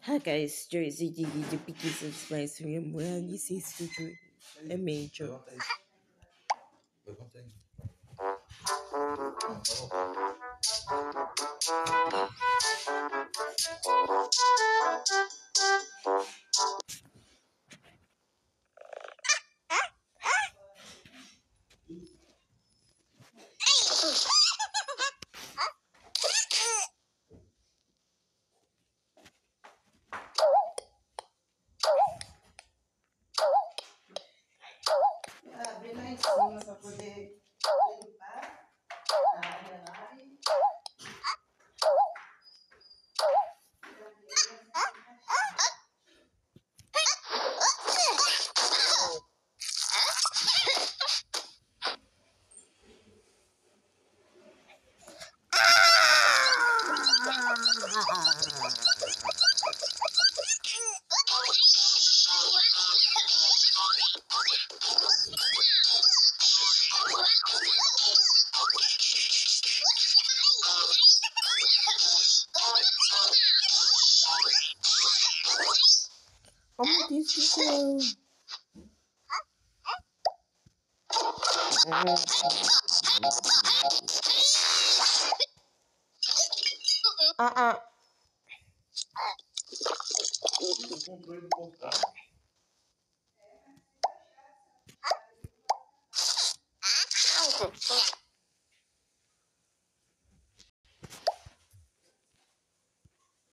Hi guys, Jersey Gigi, the biggest of Spice Room, where this is to a major. This is uh